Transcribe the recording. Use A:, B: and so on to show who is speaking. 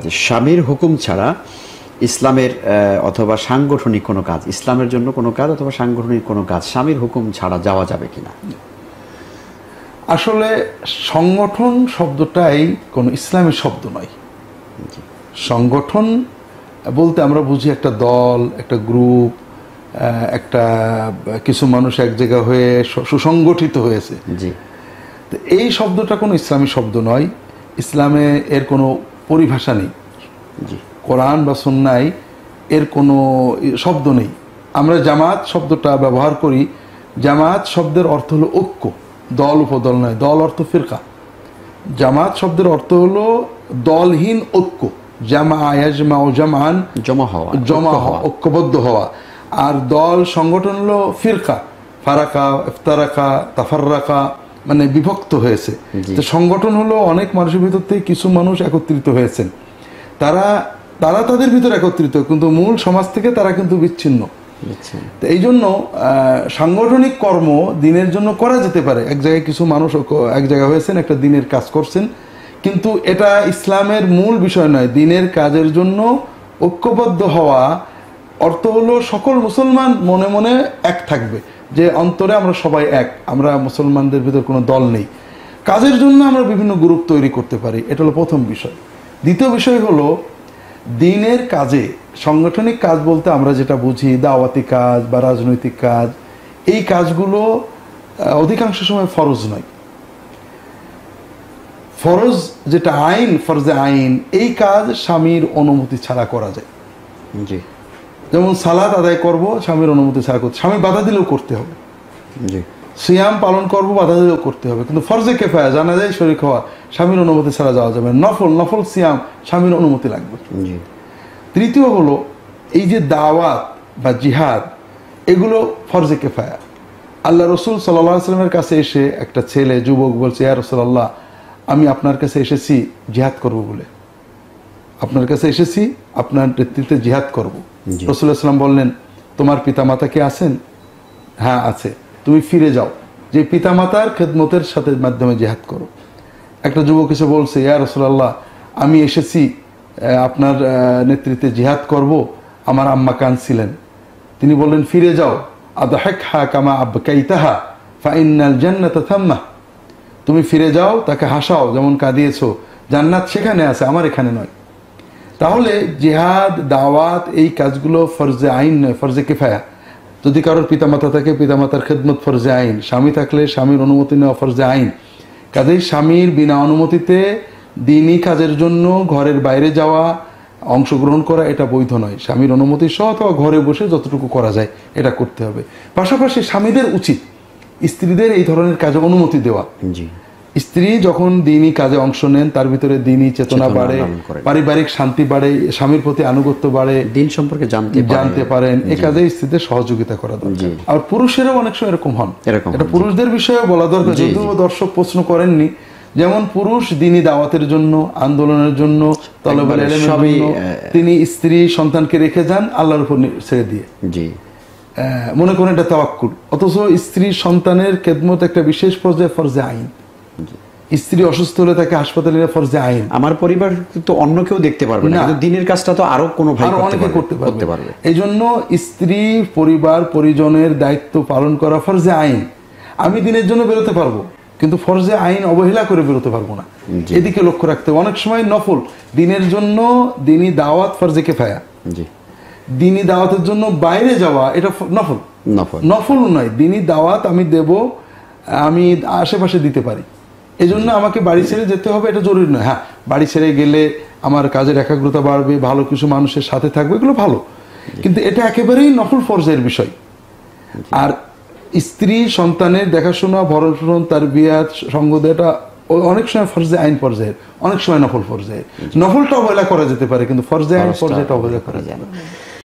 A: স্বামীর হুকুম ছাড়া ইসলামের অথবা সাংগঠনিক কোনো কাজ, ইসলামের জন্য কোনো কাজ অথবা সাংগঠনিক কোনো কাজ স্বামীর হুকুম ছাড়া যাওয়া যাবে কিনা?
B: আসলে সংগঠন শব্দটাই কোনো ইসলামী শব্দ নয়। সংগঠন বলতে আমরা বুঝি একটা দল, একটা গ্রুপ, একটা কিছু মানুষ এক জায়গা হয়ে সুসংগঠিত হয়েছে।
A: জি,
B: তো এই শব্দটা কোনো ইসলামী শব্দ নয়। ইসলামে এর কোনো পরিভাষা নেই।
A: জি,
B: কোরআন বা সুন্নায় এর কোনো শব্দ নেই। আমরা জামাত শব্দটা ব্যবহার করি। জামাত শব্দের অর্থ হলো ঐক্য, দল উপদল নয়। দল অর্থ ফিরকা। জামাত শব্দের অর্থ হলো দলহীন ঐক্য। জামা ইয়াজমা ও জামান,
A: জমা হওয়া,
B: জমা হওয়া, ঐক্যবদ্ধ হওয়া। আর দল সংগঠন হলো ফিরকা, ফারাকা, ইফতারাকা, তাফাররাকা, মানে বিভক্ত হয়েছে। তো সংগঠন হলো অনেক মানুষের ভিতর থেকে কিছু মানুষ একত্রিত হয়েছেন। তারা তাদের ভিতরে একত্রিত, কিন্তু মূল সমাজ থেকে তারা কিন্তু বিচ্ছিন্ন। তো এই জন্য সাংগঠনিক কর্ম দিনের জন্য করা যেতে পারে। এক জায়গায় কিছু মানুষ এক জায়গায় হয়েছেন, একটা দিনের কাজ করছেন, কিন্তু এটা ইসলামের মূল বিষয় নয়। দিনের কাজের জন্য ঐক্যবদ্ধ হওয়া অর্থ হলো সকল মুসলমান মনে মনে এক থাকবে, যে অন্তরে আমরা সবাই এক, আমরা মুসলমানদের ভিতর কোনো দল নেই। কাজের জন্য আমরা বিভিন্ন গ্রুপ তৈরি করতে পারি, এটা হলো প্রথম বিষয়। দ্বিতীয় বিষয় হলো দিনের কাজে, সাংগঠনিক কাজ বলতে আমরা যেটা বুঝি দাওয়াতি কাজ বা রাজনৈতিক কাজ, এই কাজগুলো অধিকাংশ সময় ফরজ নয়। ফরজ যেটা আইন, ফরজে আইন, এই কাজ স্বামীর অনুমতি ছাড়া করা যায়।
A: জি,
B: যেমন সালাত আদায় করব, স্বামীর অনুমতি ছাড়া করতে, স্বামী বাধা দিলেও করতে হবে।
A: জি,
B: সিয়াম পালন করব, বাধা দিলেও করতে হবে। কিন্তু ফরজে কেফায়া, জানা যায় শরীক হওয়া, স্বামীর অনুমতি ছাড়া যাওয়া যাবে না। নফল সিয়াম স্বামীর অনুমতি লাগবে।
A: জি।
B: তৃতীয় হলো এই যে দাওয়াত বা জিহাদ, এগুলো ফরজে কেফায়া। আল্লাহ রসুল সাল্লাল্লাহু আলাইহি ওয়াসাল্লামের কাছে এসে একটা ছেলে যুবক বলছে, ইয়া রাসূলুল্লাহ, আমি আপনার কাছে এসেছি জিহাদ করব বলে, আপনার কাছে এসেছি আপনার নেতৃত্বে জিহাদ করব। রাসূলুল্লাহ সাল্লাল্লাহু আলাইহি ওয়াসাল্লাম বললেন, তোমার পিতামাতা কি আছেন? হ্যাঁ আছে। তুমি ফিরে যাও, যে পিতামাতার খেদমতের সাথে মাধ্যমে জিহাদ করো। একটা যুবক এসে বলছে, ইয়া রাসূলুল্লাহ, আমি এসেছি আপনার নেতৃত্বে জিহাদ করব, আমার আম্মা কাঁদছিলেন। তিনি বললেন, ফিরে যাও, আদহিকহা কামা আবকাইতাহা ফাইন্নাল জান্নাতা থাম্মা। তুমি ফিরে যাও, তাকে হাসাও যেমন কাঁদিয়েছো, জান্নাত সেখানে আছে, আমার এখানে নয়। তাহলে জিহাদ, দাওয়াত, এই কাজগুলো ফরজে আইন নয়, ফরজে কিফায়া। যদি কারোর পিতামাতা থাকে, পিতামাতার খেদমত ফরজে আইন। স্বামী থাকলে স্বামীর অনুমতি নেওয়া ফরজে আইন। কাজেই স্বামীর বিনা অনুমতিতে দিনই কাজের জন্য ঘরের বাইরে যাওয়া, অংশগ্রহণ করা, এটা বৈধ নয়। স্বামীর অনুমতি সহ অথবা ঘরে বসে যতটুকু করা যায় এটা করতে হবে। পাশাপাশি স্বামীদের উচিত স্ত্রীদের এই ধরনের কাজে অনুমতি দেওয়া।
A: জি,
B: স্ত্রী যখন দিনই কাজে অংশ নেন, তার ভিতরে দিনই চেতনা বাড়ে, পারিবারিক শান্তি বাড়ে, স্বামীর প্রতি আনুগত্য বাড়ে,
A: দিন সম্পর্কে জানতে পারেন।
B: এই কাজে স্ত্রীদের সহযোগিতা করা দরকার। আর পুরুষেরাও অনেক সময় এরকম হন, এটা পুরুষদের বিষয়ে বলা দরকার। যদিও দর্শক প্রশ্ন করেননি, যেমন পুরুষ দিনই দাওয়াতের জন্য, আন্দোলনের জন্য, তলবের ইলমের জন্য তিনি স্ত্রী সন্তানকে রেখে যান আল্লাহর উপর ছেড়ে দিয়ে।
A: জি,
B: মনে করেন এটা তাওয়াক্কুল। অথচ স্ত্রী সন্তানের খেদমত একটা বিশেষ পর্যায়ে ফরজে আইন। স্ত্রী অসুস্থ হলে তাকে হাসপাতালে নিয়ে ফরজে আইন।
A: আমার পরিবার তো অন্য কেউ দেখতে পারবে না, কিন্তু দিনের কাজটা তো আরো কোনো ভাই করতে পারবে।
B: এই জন্য স্ত্রী, পরিবার, পরিজনের দায়িত্ব পালন করা ফরজে আইন। আমি দিনের জন্য বেরোতে পারবো, কিন্তু ফরজে আইন অবহেলা করে বেরোতে পারবো না, এদিকে লক্ষ্য রাখতে হবে। অনেক সময় নফল দিনের জন্য, দিনই দাওয়াত ফরজে কিফায়া, দিনই দাওয়াতের জন্য বাইরে যাওয়া এটা নফল নয়। দিনই দাওয়াত আমি দেব, আমি আশেপাশে দিতে পারি, এজন্য আমাকে বাড়ি ছেড়ে যেতে হবে এটা জরুরি নয়। হ্যাঁ, বাড়ি ছেড়ে গেলে আমার কাজের একাগ্রতা বাড়বে, ভালো কিছু মানুষের সাথে থাকবে, এগুলো ভালো, কিন্তু এটা একেবারেই নফল ফরজের বিষয়। আর স্ত্রী সন্তানের দেখাশোনা, ভরণ, তার বিয়াত, সঙ্গ দেওয়াটা অনেক সময় ফরজে আইন পর্যায়ের, অনেক সময় নফল পর্যায়ের। নফলটা অবহেলা করা যেতে পারে, কিন্তু ফরজে আইন পর্যায়টা অবহেলা করা যায় না।